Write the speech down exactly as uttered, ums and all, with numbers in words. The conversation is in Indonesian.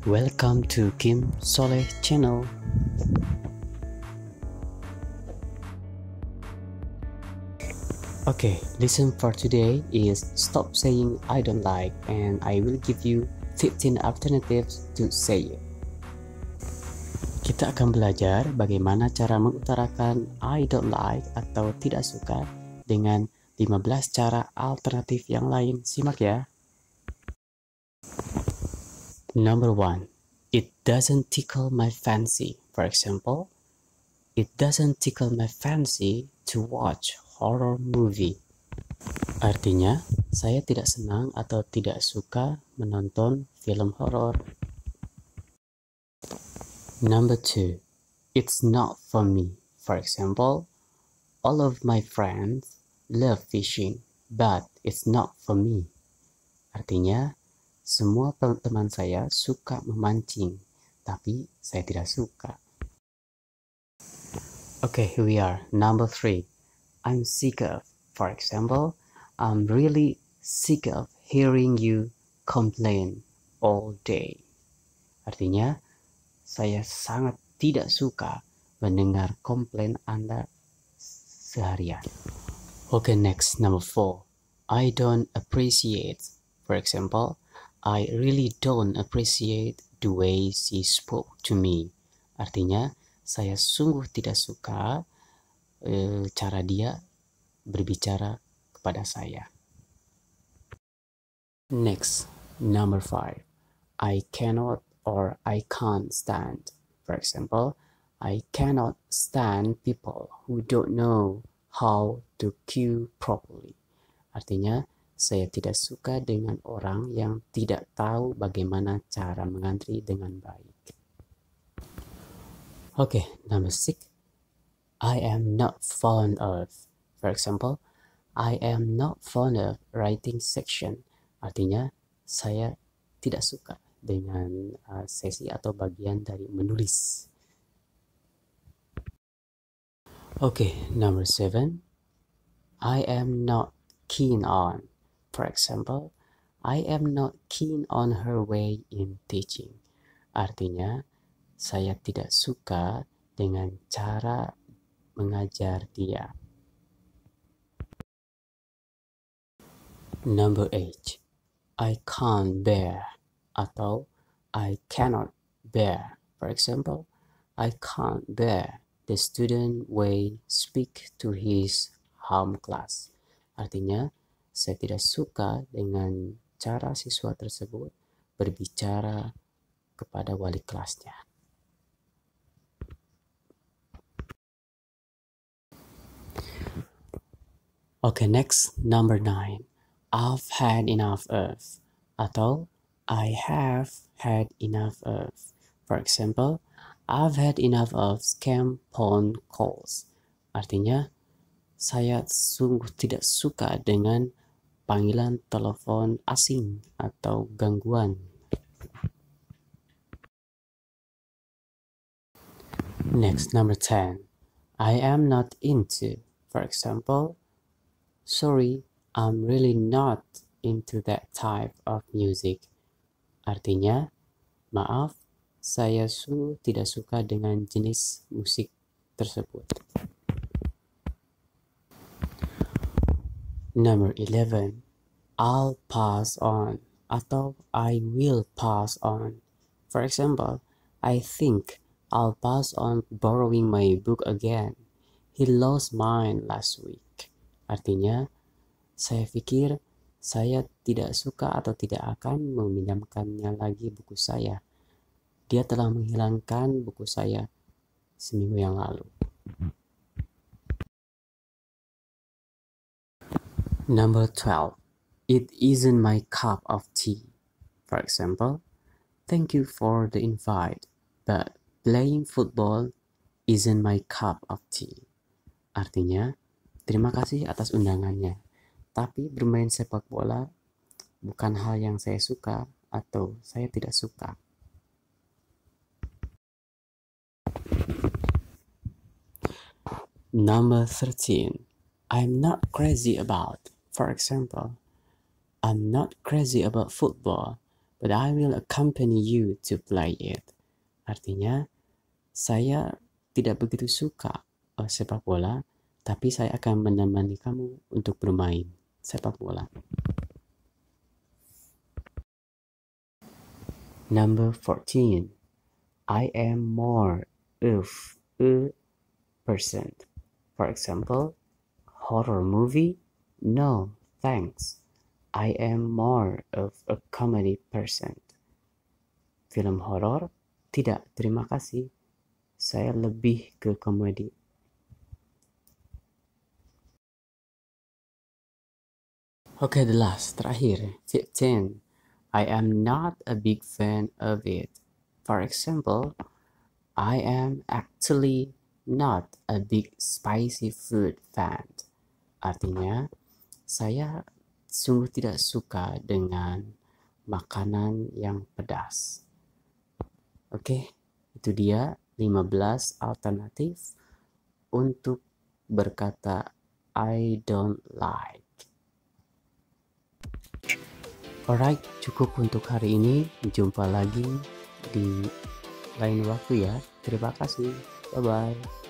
Welcome to Kim Soleh channel. Okay, listen for today is stop saying I don't like, and I will give you fifteen alternatives to say it. Kita akan belajar bagaimana cara mengutarakan I don't like atau tidak suka dengan lima belas cara alternatif yang lain. Simak ya. Number one, it doesn't tickle my fancy. For example, it doesn't tickle my fancy to watch horror movie. Artinya, saya tidak senang atau tidak suka menonton film horor. Number two, it's not for me. For example, all of my friends love fishing, but it's not for me. Artinya, semua teman saya suka memancing, tapi saya tidak suka. Okay, here we are. Number three, I'm sick of. For example, I'm really sick of hearing you complain all day. Artinya, saya sangat tidak suka mendengar komplain Anda seharian. Okay, next, number four, I don't appreciate. For example, I really don't appreciate the way she spoke to me. Artinya, saya sungguh tidak suka e, cara dia berbicara kepada saya. Next, number five, I cannot or I can't stand. For example, I cannot stand people who don't know how to queue properly. Artinya, saya tidak suka dengan orang yang tidak tahu bagaimana cara mengantri dengan baik. Okay, number six, I am not fond of. For example, I am not fond of writing section. Artinya, saya tidak suka dengan uh, sesi atau bagian dari menulis. Okay, number seven, I am not keen on. For example, I am not keen on her way in teaching. Artinya, saya tidak suka dengan cara mengajar dia. Number eight, I can't bear atau I cannot bear. For example, I can't bear the student way speak to his home class. Artinya, saya tidak suka dengan cara siswa tersebut berbicara kepada wali kelasnya. Okay, next, number nine. I've had enough of atau I have had enough of. For example, I've had enough of scam phone calls. Artinya, saya sungguh tidak suka dengan panggilan telepon asing atau gangguan. Next, number ten. I am not into. For example, sorry, I'm really not into that type of music. Artinya, maaf, saya sungguh tidak suka dengan jenis musik tersebut. Number eleven, I'll pass on atau I will pass on. For example, I think I'll pass on borrowing my book again. He lost mine last week. Artinya, saya pikir saya tidak suka atau tidak akan meminjamkannya lagi buku saya. Dia telah menghilangkan buku saya seminggu yang lalu. Number twelve, it isn't my cup of tea. For example, thank you for the invite, but playing football isn't my cup of tea. Artinya, terima kasih atas undangannya, tapi bermain sepak bola bukan hal yang saya suka atau saya tidak suka. Number thirteen, I'm not crazy about. For example, I'm not crazy about football, but I will accompany you to play it. Artinya, saya tidak begitu suka uh, sepak bola, tapi saya akan menemani kamu untuk bermain sepak bola. Number fourteen. I am more of a person. For example, horror movie? No, thanks. I am more of a comedy person. Film horor? Tidak, terima kasih. Saya lebih ke komedi. Oke, okay, the last, terakhir, fifteen. I am not a big fan of it. For example, I am actually not a big spicy food fan. Artinya, saya sungguh tidak suka dengan makanan yang pedas. Oke, itu dia lima belas alternatif untuk berkata I don't like. Alright, cukup untuk hari ini. Jumpa lagi di lain waktu ya. Terima kasih. Bye-bye.